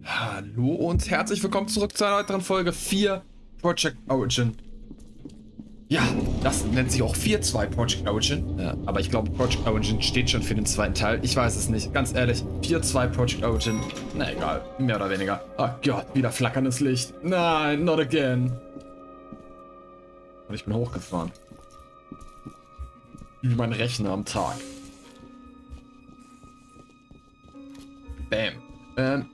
Hallo und herzlich willkommen zurück zu einer weiteren Folge 4 Project Origin. Ja, das nennt sich auch 4.2 Project Origin. Ja, aber ich glaube, Project Origin steht schon für den zweiten Teil. Ich weiß es nicht, ganz ehrlich. 4.2 Project Origin. Na egal, mehr oder weniger. Oh Gott, wieder flackerndes Licht. Nein, not again. Und ich bin hochgefahren. Wie mein Rechner am Tag. Bam.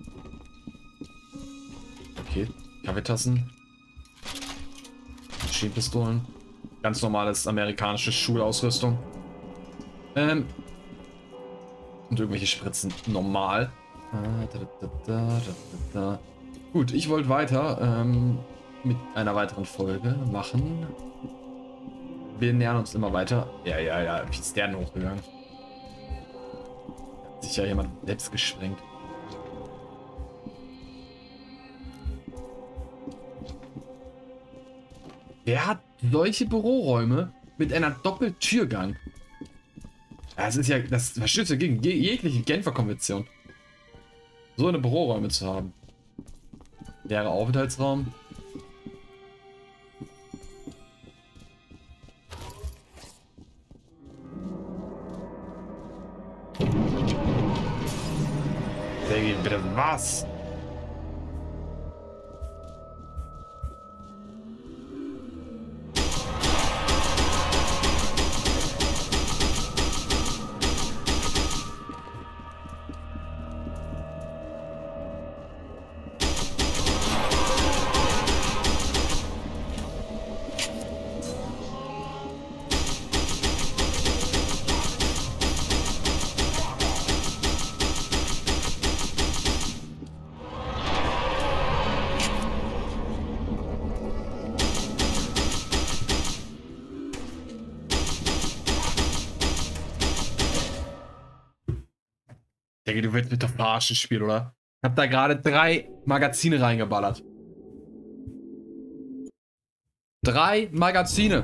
Okay, Kaffeetassen. Schienpistolen. Ganz normales amerikanische Schulausrüstung. Und irgendwelche Spritzen. Normal. Gut, ich wollte weiter mit einer weiteren Folge machen. Wir nähern uns immer weiter. Ja. Wie ist der denn hochgegangen? Hat sich ja jemand selbst gesprengt. Wer hat solche Büroräume mit einer Doppeltürgang? Das ist ja, das verstößt ja gegen jegliche Genfer Konvention. So eine Büroräume zu haben. Leerer Aufenthaltsraum. Bitte was? Denke, du willst mit der Verarsche spielen, oder? Ich hab da gerade 3 Magazine reingeballert. 3 Magazine.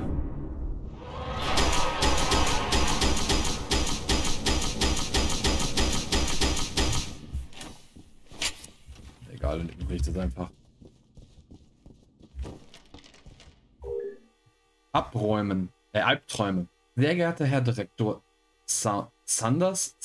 Egal, dann ignoriere ich das einfach. Abräumen. Albträume. Sehr geehrter Herr Direktor Saunders,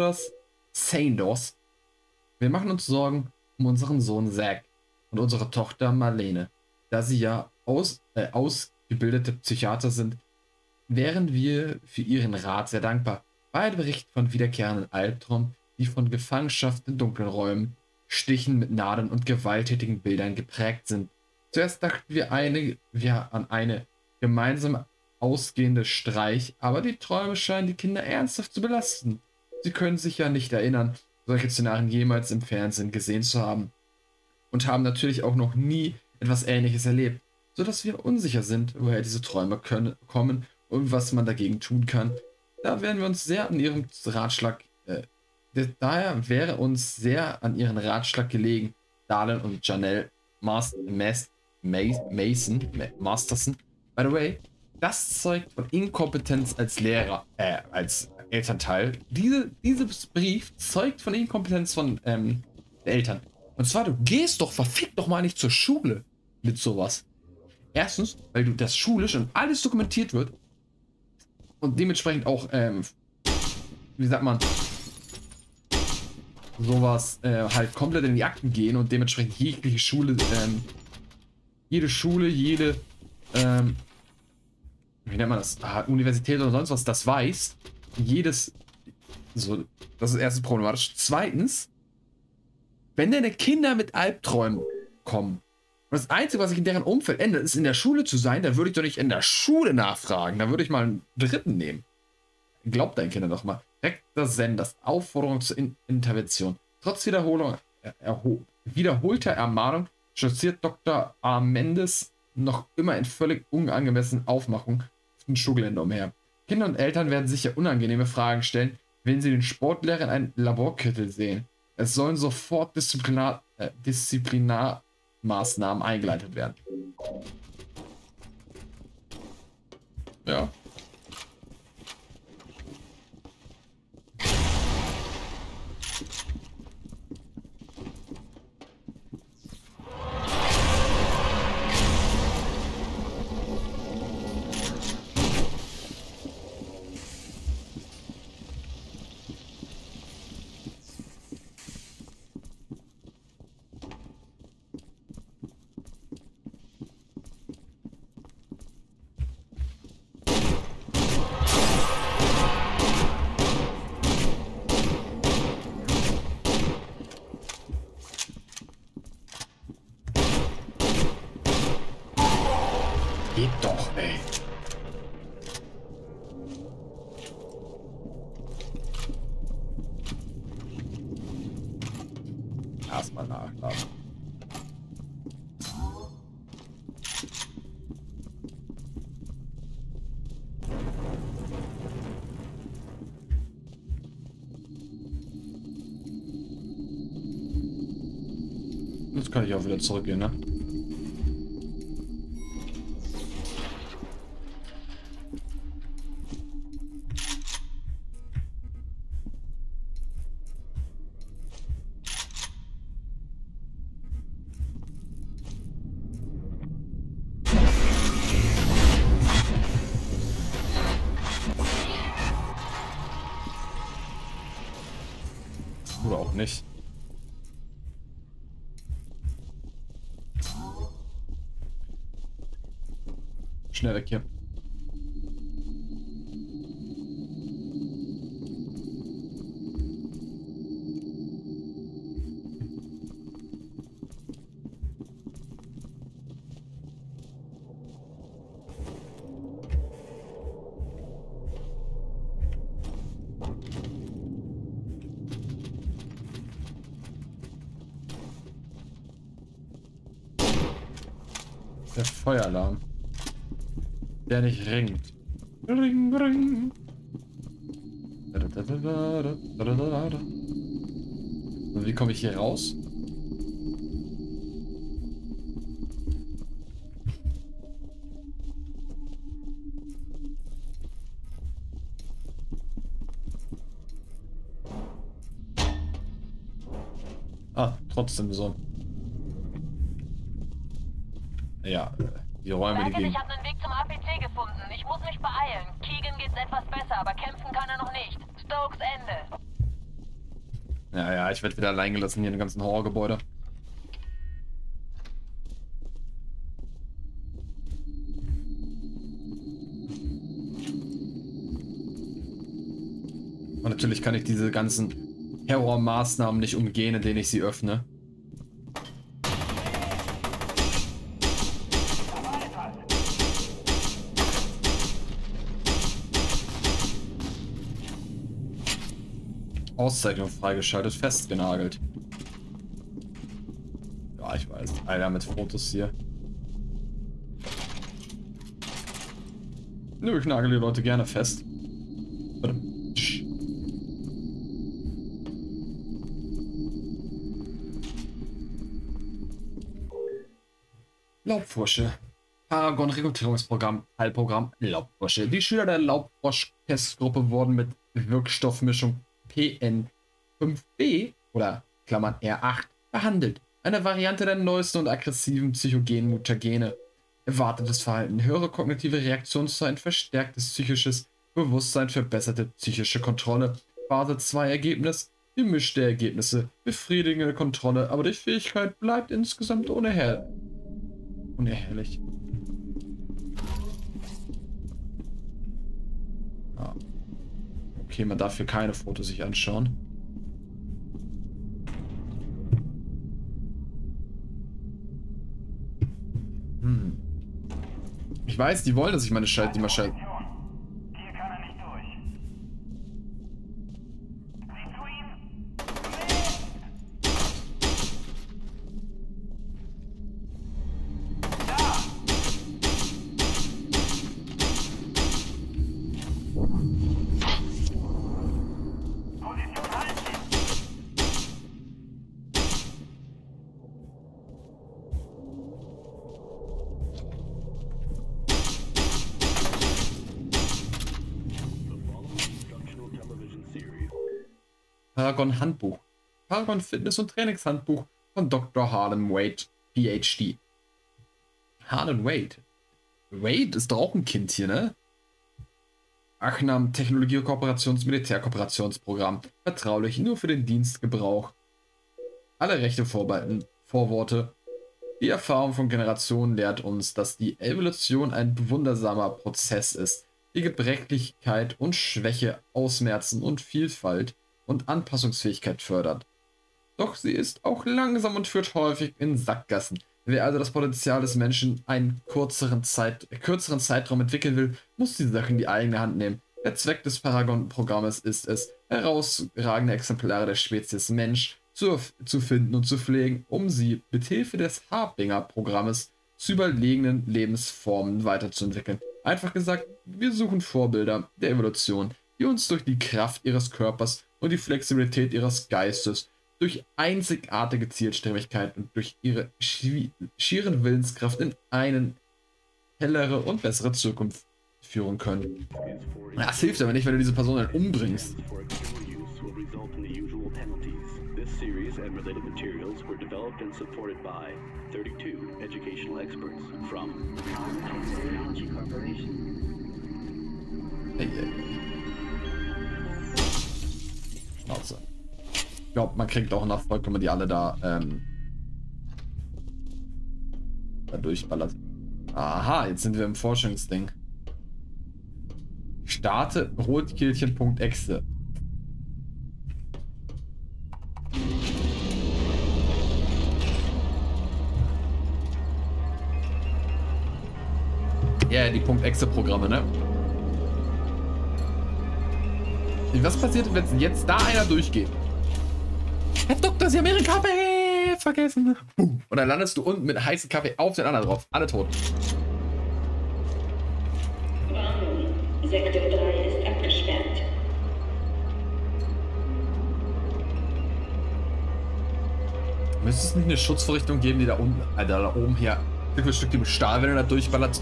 wir machen uns Sorgen um unseren Sohn Zack und unsere Tochter Marlene. Da sie ja ausgebildete Psychiater sind, wären wir für Ihren Rat sehr dankbar. Beide berichten von wiederkehrenden Albträumen, die von Gefangenschaft in dunklen Räumen, Stichen mit Nadeln und gewalttätigen Bildern geprägt sind. Zuerst dachten wir an eine gemeinsam ausgehende Streich, aber die Träume scheinen die Kinder ernsthaft zu belasten. Sie können sich ja nicht erinnern, solche Szenarien jemals im Fernsehen gesehen zu haben und haben natürlich auch noch nie etwas Ähnliches erlebt, sodass wir unsicher sind, woher diese Träume kommen und was man dagegen tun kann. Da wären wir uns sehr an Ihrem Ratschlag, daher wäre uns sehr an Ihren Ratschlag gelegen, Dahlen und Janelle Masterson. By the way, das zeugt von Inkompetenz als Lehrer, als Elternteil. Dieses Brief zeugt von Inkompetenz von den Eltern. Und zwar, du gehst doch, verfickt doch mal nicht zur Schule mit sowas. Erstens, weil du das schulisch und alles dokumentiert wird und dementsprechend auch, wie sagt man, sowas halt komplett in die Akten gehen und dementsprechend jegliche Schule, jede wie nennt man das? Universität oder sonst was, das weiß. So, das ist erstens problematisch. Zweitens, wenn deine Kinder mit Albträumen kommen, und das Einzige, was sich in deren Umfeld ändert, ist in der Schule zu sein, dann würde ich doch nicht in der Schule nachfragen. Da würde ich mal einen Dritten nehmen. Glaubt deinen Kindern doch mal. Rektor Senders Aufforderung zur Intervention. Trotz wiederholter Ermahnung stolziert Dr. A. Mendes noch immer in völlig unangemessenen Aufmachung auf dem Schulgelände umher. Kinder und Eltern werden sicher unangenehme Fragen stellen, wenn sie den Sportlehrer in einem Laborkittel sehen. Es sollen sofort Disziplinarmaßnahmen eingeleitet werden. Ja. erstmal nachladen. Jetzt kann ich auch wieder zurückgehen, ne? Oder auch nicht. Schnell weg hier. Der Feueralarm. Der nicht ringt. Ring, ring. Und wie komme ich hier raus? Ah, trotzdem so. Ja, die Räume, die gehen. Ich habe einen Weg zum APC gefunden. Ich muss mich beeilen. Keegan geht's etwas besser, aber kämpfen kann er noch nicht. Stokes Ende. Ja, ich werde wieder allein gelassen hier im ganzen Horrorgebäude. Und natürlich kann ich diese ganzen Terrormaßnahmen nicht umgehen, indem ich sie öffne. Auszeichnung freigeschaltet, festgenagelt. Ja, ich weiß. Alter, mit Fotos hier. Nö, ich nagel die Leute gerne fest. Warte. Laubfrosche. Paragon-Rekrutierungsprogramm, Teilprogramm Laubfrosche. Die Schüler der Laubfrosch-Testgruppe wurden mit Wirkstoffmischung PN5B oder Klammern R8 behandelt. Eine Variante der neuesten und aggressiven psychogenen Mutagene. Erwartetes Verhalten, höhere kognitive Reaktionszeit, verstärktes psychisches Bewusstsein, verbesserte psychische Kontrolle. Phase 2 Ergebnis, gemischte Ergebnisse, befriedigende Kontrolle, aber die Fähigkeit bleibt insgesamt unerhelllich. Ah. Okay, man darf hier keine Fotos sich anschauen. Ich weiß, die wollen, dass ich meine die Maschine. Hier kann er nicht durch. Sieh zu ihm. Position halten. Paragon Handbuch. Paragon Fitness- und Trainingshandbuch von Dr. Harlan Wade, PhD. Harlan Wade. Wade ist doch auch ein Kind hier, ne? Achnam Technologie-Kooperations-Militärkooperationsprogramm. Vertraulich, nur für den Dienstgebrauch. Alle Rechte vorbehalten. Vorworte. Die Erfahrung von Generationen lehrt uns, dass die Evolution ein wundersamer Prozess ist, die Gebrechlichkeit und Schwäche ausmerzen und Vielfalt und Anpassungsfähigkeit fördert. Doch sie ist auch langsam und führt häufig in Sackgassen. Wer also das Potenzial des Menschen einen kürzeren Zeitraum entwickeln will, muss die Sache in die eigene Hand nehmen. Der Zweck des Paragon-Programmes ist es, herausragende Exemplare der Spezies Mensch zu finden und zu pflegen, um sie mithilfe des Harbinger-Programmes zu überlegenen Lebensformen weiterzuentwickeln. Einfach gesagt, wir suchen Vorbilder der Evolution, die uns durch die Kraft ihres Körpers und die Flexibilität ihres Geistes, durch einzigartige Zielstrebigkeit und durch ihre schieren Willenskraft in eine hellere und bessere Zukunft führen können. Das hilft aber nicht, wenn du diese Person dann umbringst. This series and related materials were developed and supported by 32 educational experts from Technology Corporation. Hey. Schnauze. Ich glaube, man kriegt auch einen Erfolg, wenn man die alle da durchballert. Aha, jetzt sind wir im Forschungsding. Starte Rotkehlchen.exe. Ja, die .exe-Programme, ne? Was passiert, wenn jetzt da einer durchgeht? Herr Doktor, Sie haben Ihren Kaffee vergessen. Und dann landest du unten mit heißem Kaffee auf den anderen drauf. Alle tot. Warnung. Sektor 3 ist abgesperrt. Müsste es nicht eine Schutzvorrichtung geben, die da unten, da oben her Stück für Stück die Stahl, wenn er da durchballert?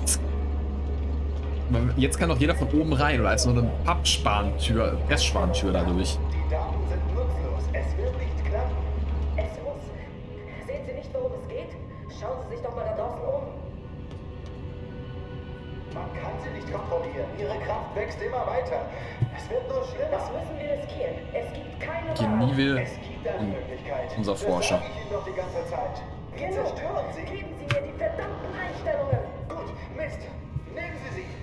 Jetzt kann doch jeder von oben rein, oder als nur eine Pappspanentür, Pressspanentür da durch. Die Daten sind nutzlos. Es wird nicht klappen. Es muss. Sehen Sie nicht, worum es geht? Schauen Sie sich doch mal da draußen um. Man kann sie nicht kontrollieren. Ihre Kraft wächst immer weiter. Es wird nur schlimmer. Das müssen wir riskieren. Es gibt keine Genieve, Es gibt eine Möglichkeit. unser Das Forscher. sage ich Ihnen doch die ganze Zeit. Wir Genug. zerstören sie. Geben Sie mir die verdammten Einstellungen. Gut, Mist. Nehmen Sie sie.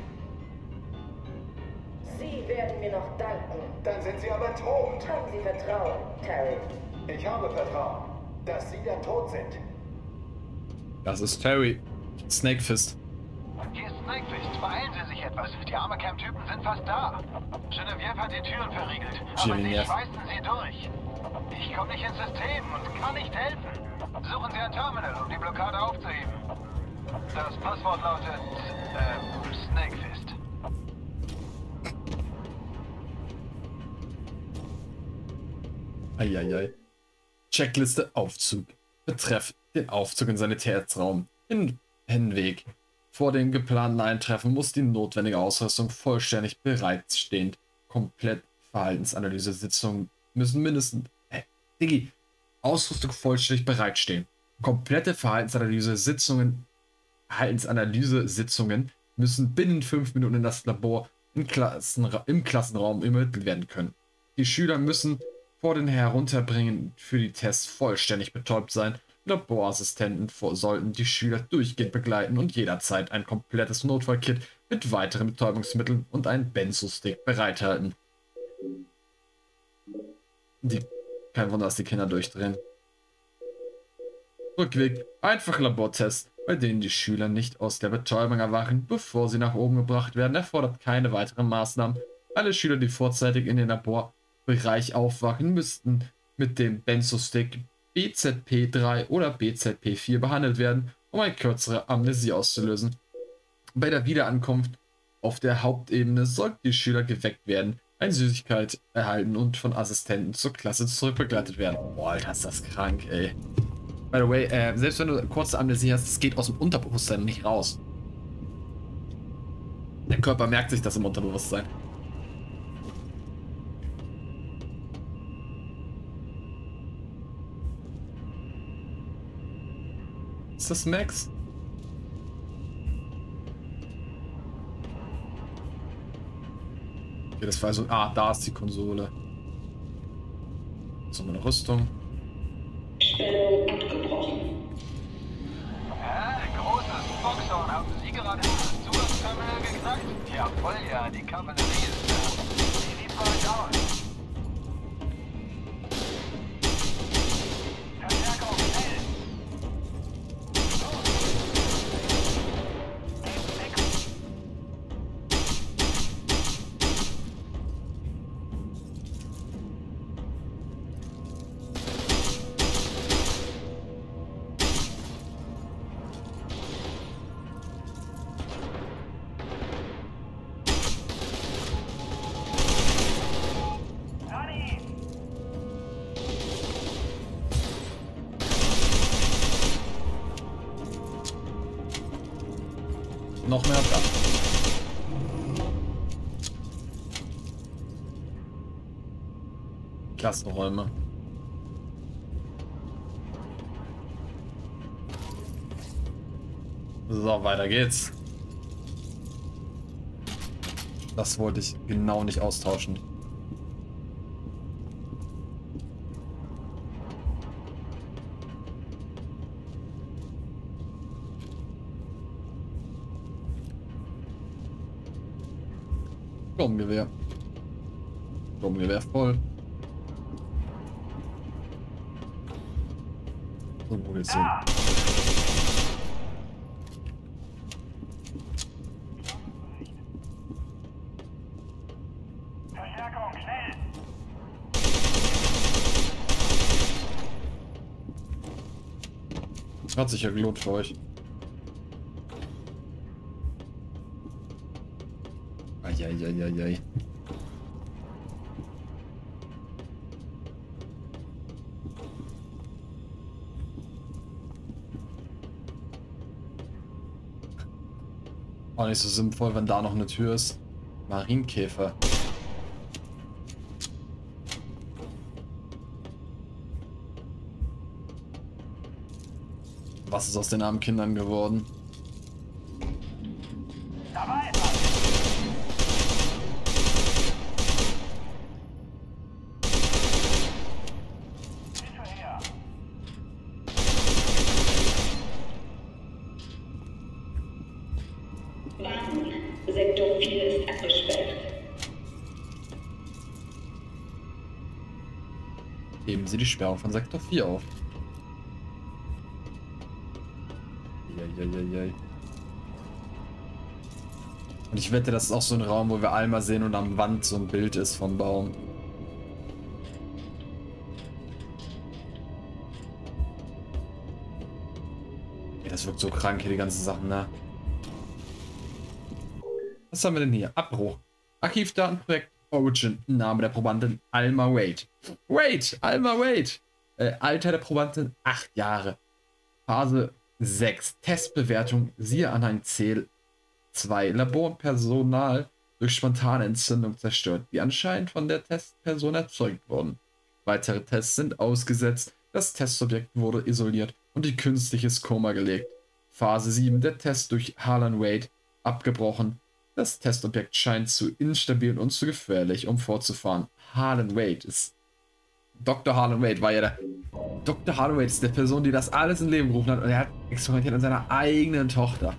Sie werden mir noch danken. Dann sind sie aber tot. Haben Sie Vertrauen, Terry. Ich habe Vertrauen, dass sie dann tot sind. Das ist Terry. Snakefist. Hier ist Snakefist. Beeilen Sie sich etwas. Die Armor-Camp-Typen sind fast da. Genevieve hat die Türen verriegelt. Aber sie Genevieve. schweißen sie durch. Ich komme nicht ins System und kann nicht helfen. Suchen Sie ein Terminal, um die Blockade aufzuheben. Das Passwort lautet, Snakefist. Eieiei. Checkliste Aufzug. Betreff den Aufzug in Sanitätsraum. Hinweg. Vor dem geplanten Eintreffen muss die notwendige Ausrüstung vollständig bereitstehen. Komplett Verhaltensanalyse-Sitzungen müssen mindestens... Diggi. Ausrüstung vollständig bereitstehen. Komplette Verhaltensanalyse-Sitzungen müssen binnen 5 Minuten in das Labor im Klassenraum übermittelt werden können. Die Schüler müssen vor den Herunterbringen für die Tests vollständig betäubt sein. Laborassistenten sollten die Schüler durchgehend begleiten und jederzeit ein komplettes Notfallkit mit weiteren Betäubungsmitteln und einen Benzo-Stick bereithalten. Kein Wunder, dass die Kinder durchdrehen. Rückweg, einfache Labortests, bei denen die Schüler nicht aus der Betäubung erwachen, bevor sie nach oben gebracht werden, erfordert keine weiteren Maßnahmen. Alle Schüler, die vorzeitig in den Laborbereich aufwachen, müssten mit dem Benzo-Stick BZP-3 oder BZP-4 behandelt werden, um eine kürzere Amnesie auszulösen. Bei der Wiederankunft auf der Hauptebene sollten die Schüler geweckt werden, eine Süßigkeit erhalten und von Assistenten zur Klasse zurückbegleitet werden. Boah, Alter, ist das krank, ey. By the way, selbst wenn du kurze Amnesie hast, es geht aus dem Unterbewusstsein nicht raus. Der Körper merkt sich das im Unterbewusstsein. Ist das Max? Okay, das war so... Ah, da ist die Konsole. So, eine Rüstung. Stellung abgebrochen. Großes Boxhorn. Haben Sie gerade das Zugaangsterminal geknackt? Ja, voll ja. Die Kavallerie ist da. Wie sieht's bei euch aus? Verstärkung, schnell! noch mehr da. Klassenräume. So, weiter geht's. Das wollte ich genau nicht austauschen. Sturmgewehr. Sturmgewehr voll. So, Munition. Verstärkung, schnell! Hat sich ja gelohnt für euch. Eieieiei. Auch nicht so sinnvoll, wenn da noch eine Tür ist. Marienkäfer. Was ist aus den armen Kindern geworden? Dabei! Hinterher! Warnung, Sektor 4 ist abgesperrt. Heben Sie die Sperrung von Sektor 4 auf. Eieieiei. Und ich wette, das ist auch so ein Raum, wo wir Alma sehen und am Wand so ein Bild ist vom Baum. Ey, das wirkt so krank hier, die ganzen Sachen, ne? Was haben wir denn hier? Abbruch. Archivdatenprojekt Origin. Name der Probandin Alma Wade. Alma Wade. Alter der Probandin 8 Jahre. Phase 6. Testbewertung. Siehe Anhang C. 2. Labor und Personal durch spontane Entzündung zerstört, die anscheinend von der Testperson erzeugt wurden. Weitere Tests sind ausgesetzt. Das Testsubjekt wurde isoliert und in künstliches Koma gelegt. Phase 7. Der Test durch Harlan Wade abgebrochen. Das Testobjekt scheint zu instabil und zu gefährlich, um fortzufahren. Harlan Wade ist... Dr. Harlan Wade war ja der... Dr. Harlan Wade ist der Person, die das alles ins Leben gerufen hat, und er hat experimentiert an seiner eigenen Tochter.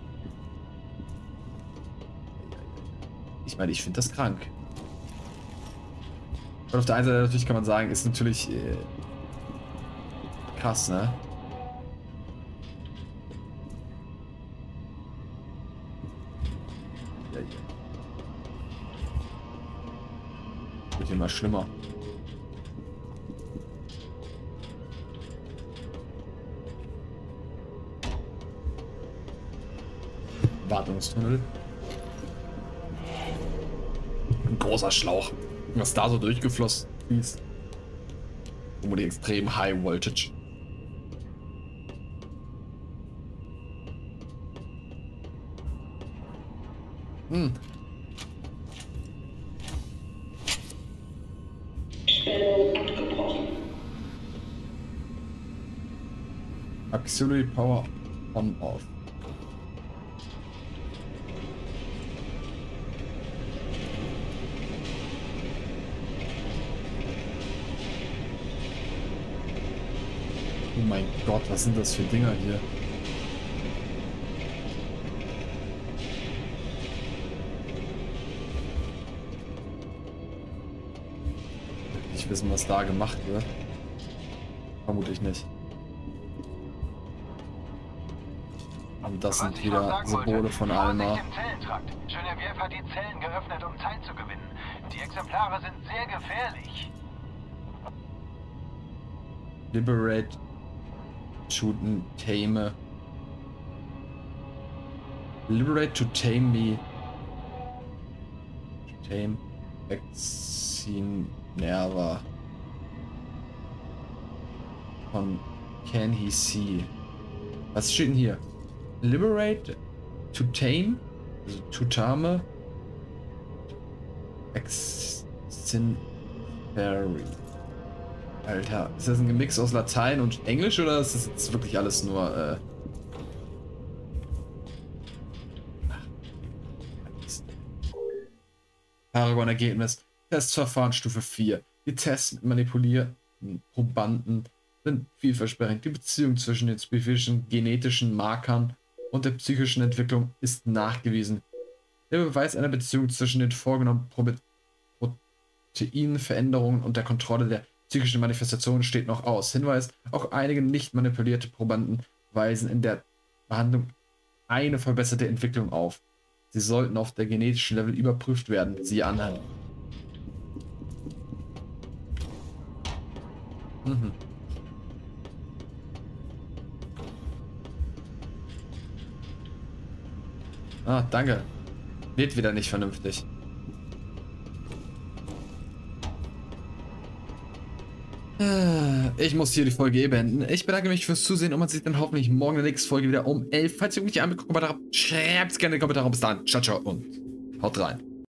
Ich meine, ich finde das krank. Und auf der einen Seite natürlich kann man sagen, ist natürlich krass, ne? Wird immer schlimmer. Wartungstunnel. Ein großer Schlauch. Was da so durchgeflossen ist. Die extrem High Voltage. Spannung abgebrochen. Auxiliary Power on off. Oh mein Gott, was sind das für Dinger hier? Ich wissen, was da gemacht wird. Vermutlich nicht. Und das sind wieder Symbole von Alma. Genevieve hat die Zellen geöffnet, um Zeit zu gewinnen. Die Exemplare sind sehr gefährlich. Liberate, shooten, tame. Liberate to tame me. Tame. Vaccine Nerva. Von Can He See? Was steht denn hier? Liberate To tame, also to tame, Extinferi. Alter, ist das ein Mix aus Latein und Englisch oder ist das jetzt wirklich alles nur, Paragon-Ergebnis. Testverfahren Stufe 4. Die Tests mit manipulierten Probanden sind vielversprechend. Die Beziehung zwischen den spezifischen genetischen Markern und der psychischen Entwicklung ist nachgewiesen. Der Beweis einer Beziehung zwischen den vorgenommenen Proteinveränderungen und der Kontrolle der psychischen Manifestationen steht noch aus. Hinweis, auch einige nicht manipulierte Probanden weisen in der Behandlung eine verbesserte Entwicklung auf. Sie sollten auf der genetischen Level überprüft werden. Siehe Anhang. Mhm. Ah, danke. Lädt wieder nicht vernünftig. Ich muss hier die Folge beenden. Ich bedanke mich fürs Zusehen und man sieht dann hoffentlich morgen in der nächsten Folge wieder um 11. Falls ihr mich nicht angeguckt habt, schreibt es gerne in die Kommentare. Bis dann. Ciao, ciao und haut rein.